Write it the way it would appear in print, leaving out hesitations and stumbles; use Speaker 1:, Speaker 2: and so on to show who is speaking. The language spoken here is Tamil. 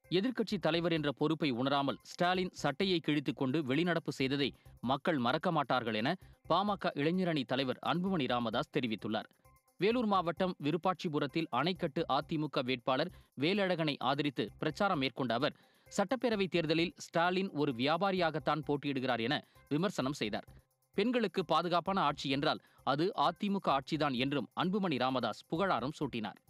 Speaker 1: எதிர்க்கட்சி தலைவர் என்ற பொறுப்பை உணராமல் ஸ்டாலின் சட்டையை கிழித்துக் கொண்டு வெளிநடப்பு செய்ததை மக்கள் மறக்க மாட்டார்கள் என பாமக இளைஞரணி தலைவர் அன்புமணி ராமதாஸ் தெரிவித்துள்ளார். வேலூர் மாவட்டம் விருப்பாட்சிபுரத்தில் அணைக்கட்டு அதிமுக வேட்பாளர் வேலழகனை ஆதரித்து பிரச்சாரம் மேற்கொண்ட அவர், சட்டப்பேரவைத் தேர்தலில் ஸ்டாலின் ஒரு வியாபாரியாகத்தான் போட்டியிடுகிறார் என விமர்சனம் செய்தார். பெண்களுக்கு பாதுகாப்பான ஆட்சி என்றால் அது அதிமுக ஆட்சிதான் என்றும் அன்புமணி ராமதாஸ் புகழாரம் சூட்டினார்.